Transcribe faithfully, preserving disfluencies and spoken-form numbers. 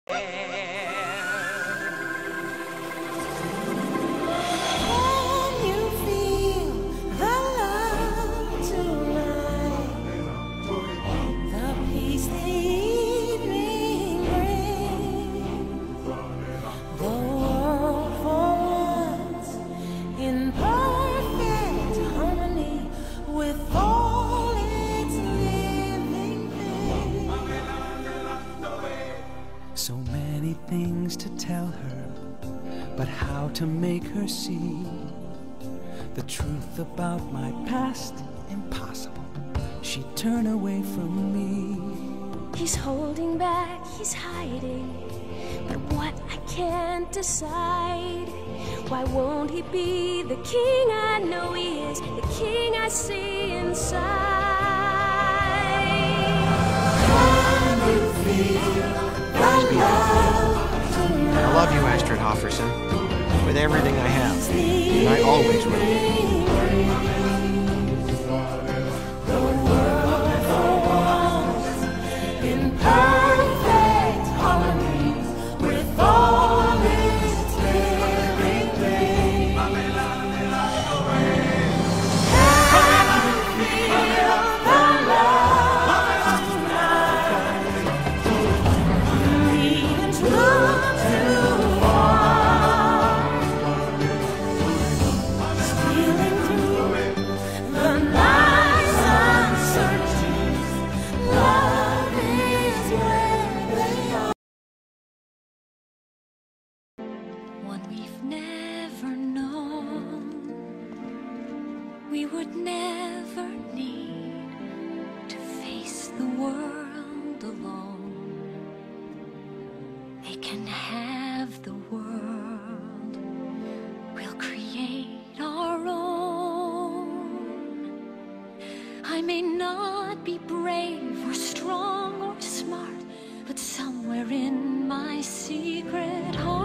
So many things to tell her, but how to make her see the truth about my past? Impossible. She'd turn away from me. He's holding back, he's hiding, but what I can't decide. Why won't he be the king I know he is, the king I see inside? Can you feel I love you, Astrid Hofferson, with everything I have, and I always will. In perfect harmony with all its living things. Can you feel the love tonight? Needn't look too far. Stealing through the night's uncertainties. Love is where they are. One we've never known, we would never need to face the world alone. They can have the world, we'll create our own. I may not be brave or strong or smart, but somewhere in my secret heart